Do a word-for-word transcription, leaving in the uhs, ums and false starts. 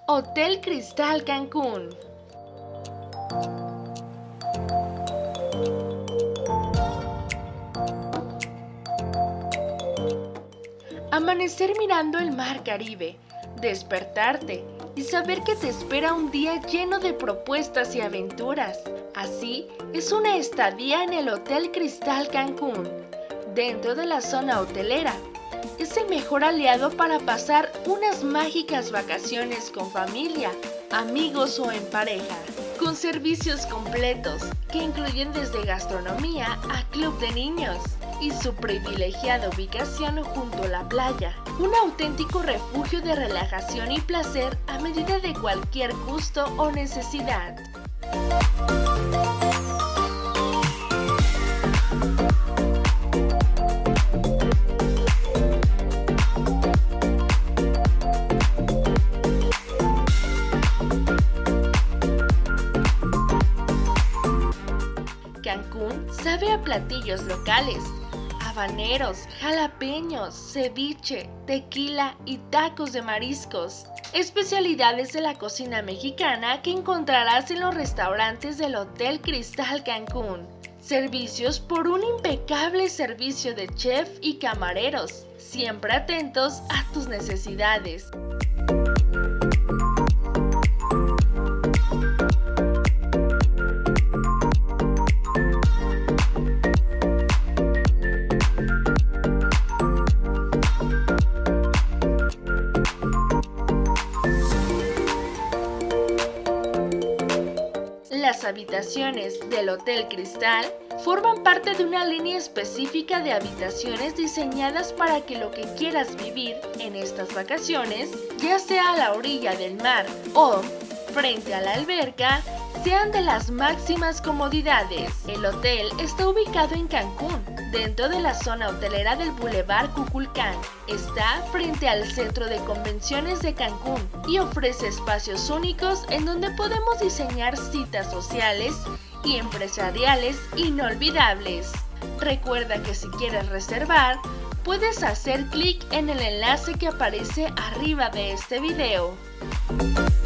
Hotel Cristal Cancún. Amanecer mirando el mar Caribe, despertarte y saber que te espera un día lleno de propuestas y aventuras. Así es una estadía en el Hotel Cristal Cancún, dentro de la zona hotelera. Es el mejor aliado para pasar unas mágicas vacaciones con familia, amigos o en pareja, con servicios completos que incluyen desde gastronomía a club de niños y su privilegiada ubicación junto a la playa, un auténtico refugio de relajación y placer a medida de cualquier gusto o necesidad. Cancún sabe a platillos locales, habaneros, jalapeños, ceviche, tequila y tacos de mariscos, especialidades de la cocina mexicana que encontrarás en los restaurantes del Hotel Cristal Cancún. Servicios por un impecable servicio de chef y camareros, siempre atentos a tus necesidades. Las habitaciones del Hotel Cristal forman parte de una línea específica de habitaciones diseñadas para que lo que quieras vivir en estas vacaciones, ya sea a la orilla del mar o frente a la alberca, sean de las máximas comodidades. El hotel está ubicado en Cancún, dentro de la zona hotelera del Boulevard Kukulcán. Está frente al Centro de Convenciones de Cancún y ofrece espacios únicos en donde podemos diseñar citas sociales y empresariales inolvidables. Recuerda que si quieres reservar, puedes hacer clic en el enlace que aparece arriba de este video.